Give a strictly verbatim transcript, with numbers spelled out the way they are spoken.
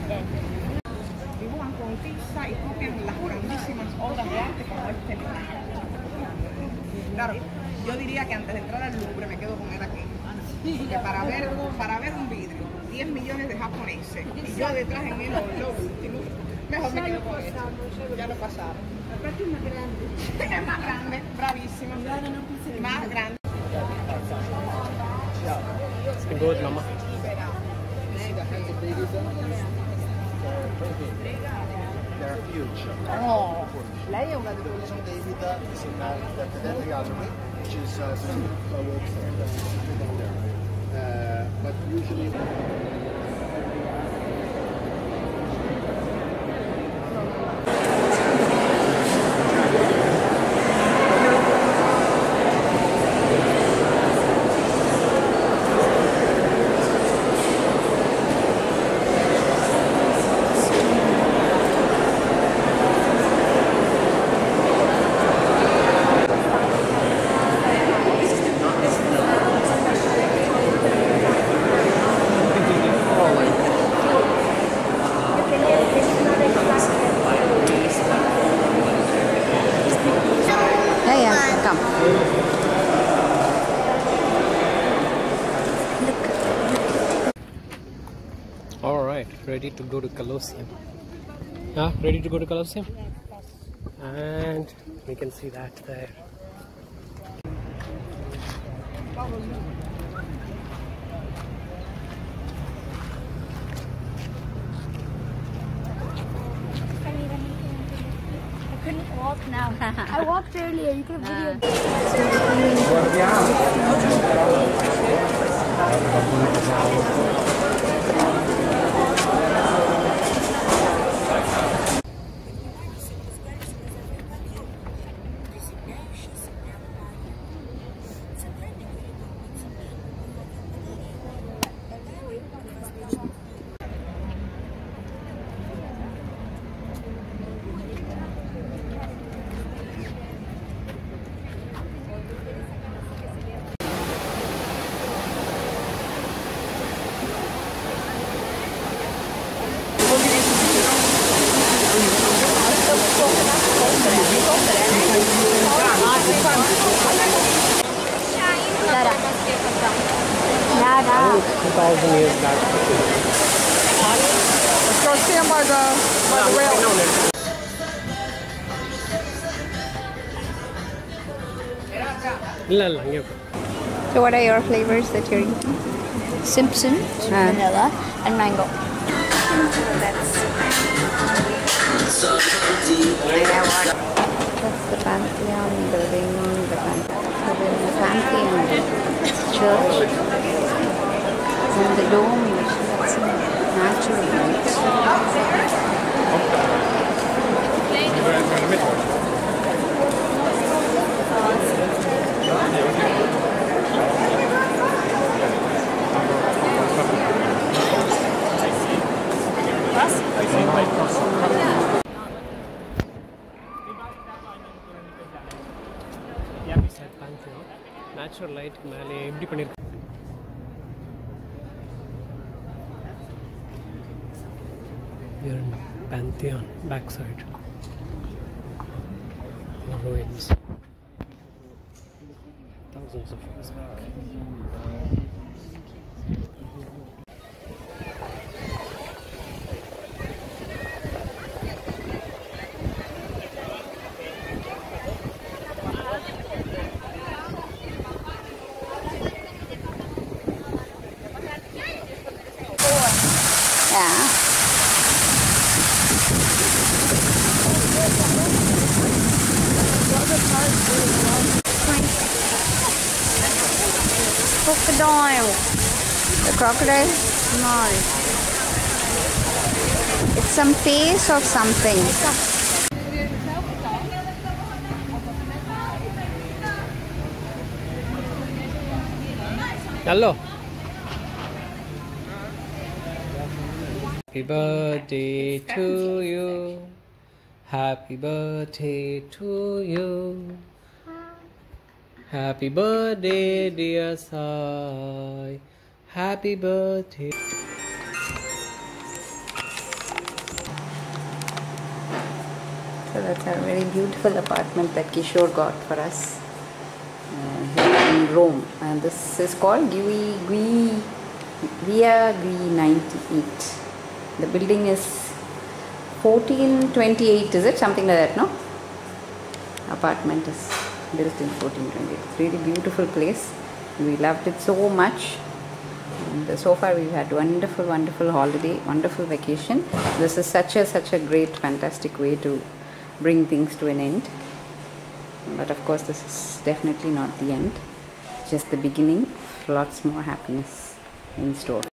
Dibujan con tiza y copian las grandísimas obras de arte como este Leonardo. Claro, yo diría que antes de entrar al Louvre me quedo con él aquí. Porque para ver, para ver un vidrio, diez millones de japoneses, y yo detrás en él lo último, mejor me quedo con él. Ya lo pasaron. Aparte es más grande. Es más grande, bravísimo. Más grande. It's been good, Mama. They're huge. Oh, lei è una di The King David is in uh, the Cathedral Gallery, which is uh, some uh, works there. Uh, but usually. All right, ready to go to Colosseum. Huh? Ready to go to Colosseum? And we can see that there. I couldn't walk now. I walked earlier. You could have two thousand years back. let's go stand by the, by the rail. La, la, yeah. So what are your flavors that you're eating? Simpson, Ah. vanilla, and mango. That's the Pantheon building, the Pantheon, the Pantheon church, and the dome, which has some natural lights. Yeah, beside Pantheon. Natural light மேலே எப்படி பண்ணிருக்கு? We are in Pantheon backside. The ruins. Thousands of years back. Yeah. Crocodile. The crocodile? No. It's some face of something. Hello. Happy birthday to you. Happy birthday to you. Happy birthday, dear Sai. Happy birthday. So that's a very beautiful apartment that Kishore got for us uh, here in Rome. And this is called Gui, Gui, Via Gui ninety-eight. The building is fourteen twenty-eight, is it? Something like that, no? Apartment is built in fourteen twenty-eight. It's really beautiful place. We loved it so much. And so far we've had wonderful, wonderful holiday, wonderful vacation. This is such a, such a great, fantastic way to bring things to an end. But of course this is definitely not the end. Just the beginning. Lots more happiness in store.